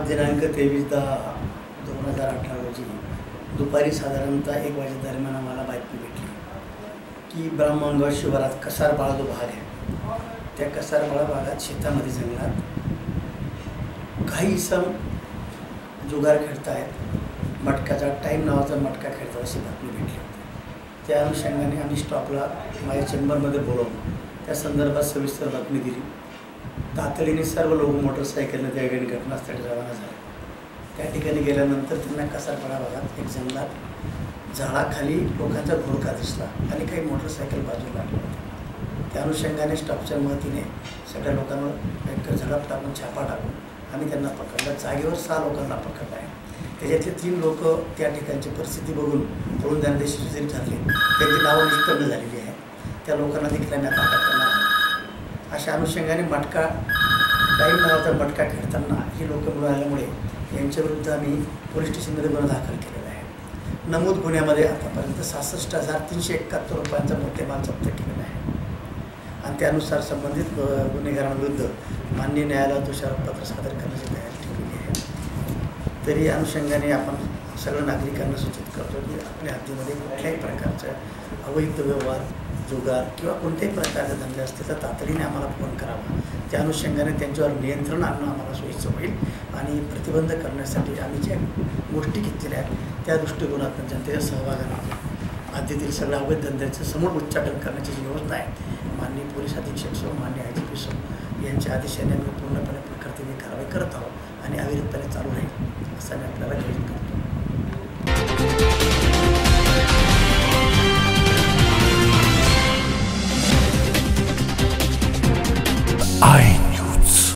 दिनांक 23/10/2018 रोजी दुपारी साधारणतः 1 वाजे दरम्यान आम्हाला बातमी भेटली की ब्राह्मणगाव शिवारात कसारबाळा जो भाग आहे त्या कसारबाळा भागात शेतामध्ये जंगलात काही इसम जुगार खेळतायत, मटकाचा टाईम नावाचा मटका खेळतात अशी बातमी भेटली होती। त्या अनुषंगाने आम्ही स्टॉपला माझ्या चेंबरमध्ये बोलवून त्या संदर्भात सविस्तर बातमी दिली। तातडीने सर्व लोक मोटरसायकलने त्या ठिकाणी घटनास्थळी रवाना झाले। त्या ठिकाणी गेल्यानंतर त्यांना कसारपाडा भागात एक जंगलात झाडाखाली लोकांचा घोळका दिसला आणि काही मोटरसायकल बाजूला लागले होते। त्या अनुषंगाने स्टॉपच्या मदतीने सगळ्या लोकांवर एक झडप टाकून छापा टाकून आम्ही त्यांना पकडलं। जागेवर 6 लोकांना पकडलं आहे। त्याच्यातले 3 लोक त्या ठिकाणची परिस्थिती बघून पळून जाण्याची सुचना झाली, त्यांची नावं निष्पन्न झालेली आहेत। त्या लोकांना देखील आम्ही आता अटक करणार आहोत। अशा अनुषंगाने मटका टाईम नावाचा मटका खेळताना ही लोक मिळाल्यामुळे यांच्याविरुद्ध आम्ही पोलीस स्टेशनमध्ये गुन्हा दाखल केलेला आहे। नमूद गुन्ह्यामध्ये आतापर्यंत 66,371 रुपयांचा मुद्देमाल जप्त केलेला आहे आणि त्यानुसार संबंधित गुन्हेगारांविरुद्ध माननीय न्यायालयात तुषारपत्र सादर करण्याची तयारी ठेवलेली आहे। तरी या अनुषंगाने आपण सगळ्या नागरिकांना सूचित करतो की आपल्या हद्दीमध्ये कुठल्याही प्रकारचं अवैध व्यवहार, जुगार किंवा कोणत्याही प्रकारचे धंदे असतील तर तातडीने आम्हाला फोन करावा। त्या अनुषंगाने त्यांच्यावर नियंत्रण आणणं आम्हाला सोयीचं होईल आणि प्रतिबंध करण्यासाठी आम्ही ज्या गोष्टी घेतलेल्या आहेत त्या दृष्टिकोनातून जनतेच्या सहभागाने हद्दीतील सगळ्या अवैध धंद्याचं समूळ उच्चाटन करण्याची जी योजना आहे माननीय पोलीस अधीक्षक सो माननीय IGP सो यांच्या आदेशाने आम्ही पूर्णपणे कर्तव्य कारवाई करत आहोत आणि अविरतपणे चालू राहील असं मी आपल्याला कळवितो।